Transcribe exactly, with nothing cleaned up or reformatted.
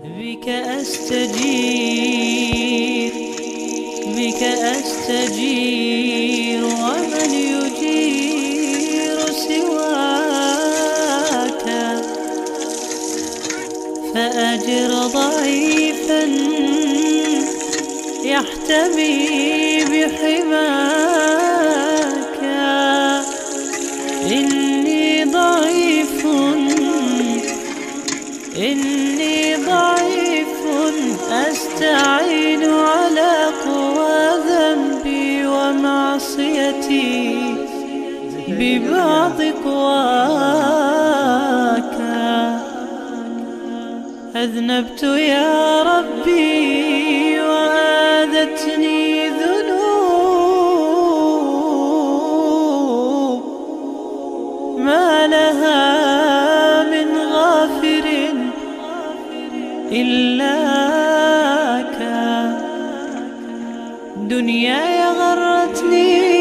بك أستجير بك أستجير ومن يجير سواك، فأجر ضعيفا يحتمي بحماك. إني ضعيف إني ضعيف أستعين على قوى ذنبي ومعصيتي ببعض قواك. أذنبت يا ربي وآذتني ذنوب ما لها من غافر إلاك. دنياي غرتني